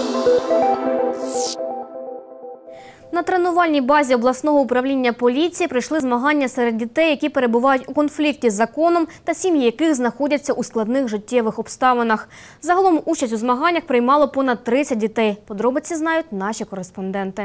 На тренувальній базі обласного управління поліції прийшли змагання серед дітей, які перебувають у конфлікті з законом та сім'ї яких знаходяться у складних життєвих обставинах. Загалом участь у змаганнях приймало понад 30 дітей. Подробиці знають наші кореспонденти.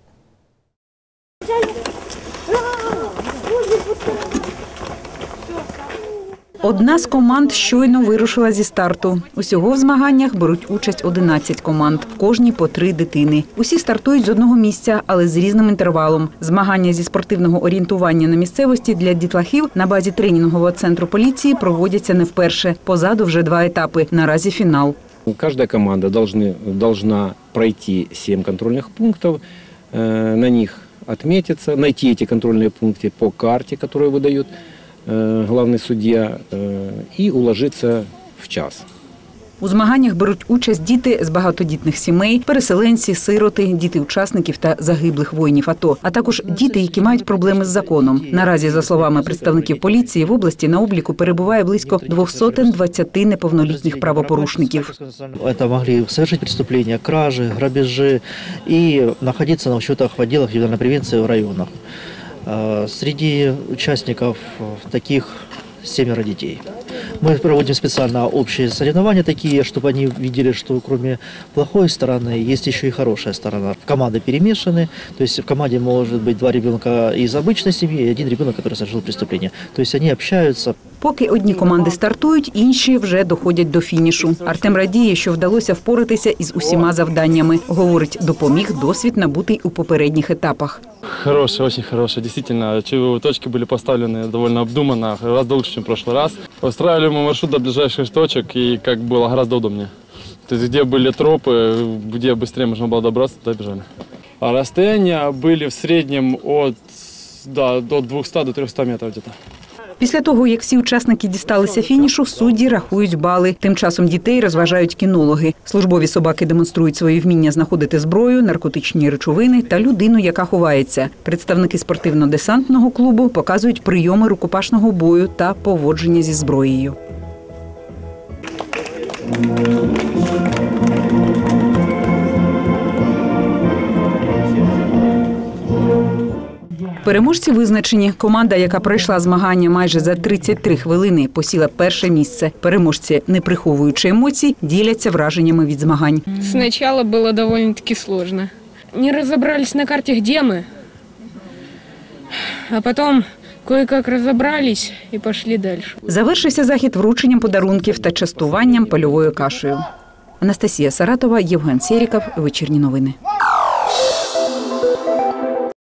Одна з команд щойно вирушила зі старту. Усього в змаганнях беруть участь 11 команд, в кожній по 3 дитини. Усі стартують з одного місця, але з різним інтервалом. Змагання зі спортивного орієнтування на місцевості для дітлахів на базі тренінгового центру поліції проводяться не вперше. Позаду вже 2 етапи. Наразі фінал. Каждая команда должна пройти 7 контрольных пунктов, на них отметиться, найти эти контрольные пункты по карте, которую выдает главный судья, и уложиться в час. У змаганнях беруть участь діти з багатодітних сімей, переселенці, сироти, діти учасників та загиблих воїнів АТО, а також діти, які мають проблеми з законом. Наразі, за словами представників поліції, в області на обліку перебуває близько 220 неповнолітніх правопорушників. Це могли совершить преступления, кражи, грабежи і знаходитися на учетах в відділах ювенальної превенції в районах. Среди участников таких 7 детей. Мы проводим специально общие соревнования такие, чтобы они видели, что кроме плохой стороны есть еще и хорошая сторона. Команды перемешаны, то есть в команде может быть 2 ребенка из обычной семьи и 1 ребенок, который совершил преступление. То есть они общаются. Поки одні команди стартують, інші вже доходять до фінішу. Артем радіє, що вдалося впоратися із усіма завданнями. Говорить, допоміг досвід набутий у попередніх етапах. Хорошая, очень хорошая. Действительно, чаевые точки были поставлены довольно обдуманно, гораздо лучше, чем в прошлый раз. Устраивали мы маршрут до ближайших точек, и как было гораздо удобнее. То есть, где были тропы, где быстрее можно было добраться, туда бежали. А расстояния были в среднем от 200 до 300 метров где-то. Після того, як всі учасники дісталися фінішу, судді рахують бали. Тим часом дітей розважають кінологи. Службові собаки демонструють свої вміння знаходити зброю, наркотичні речовини та людину, яка ховається. Представники спортивно-десантного клубу показують прийоми рукопашного бою та поводження зі зброєю. Переможці визначені. Команда, яка пройшла змагання майже за 33 хвилини, посіла перше місце. Переможці, не приховуючи емоцій, діляться враженнями від змагань. Спочатку було доволі-таки складно. Не розібралися на карті, де ми, а потім кое-як розібралися і пішли далі. Завершився захід врученням подарунків та частуванням польовою кашею. Анастасія Саратова, Євген Серіков. Вечірні новини.